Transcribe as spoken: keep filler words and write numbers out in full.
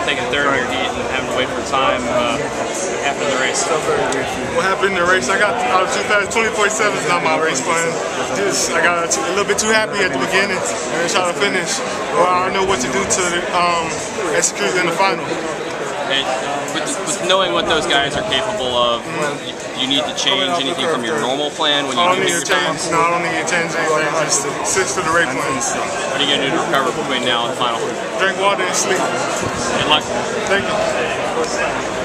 taking third in your heat and having to wait for time uh, after the race? What happened in the race? I got I was too fast. twenty-four seven is not my race plan. Just I got a little bit too happy at the beginning and then try to finish. Well, I don't know what to do to um, execute in the final. Hey, with, with knowing what those guys are capable of, you, you need to change anything from your normal plan when you I don't do need to change. No, I don't need to change anything. Just stick to the race plan. What are you going to do to recover between now and the final? Drink water and sleep. Good luck. Thank you.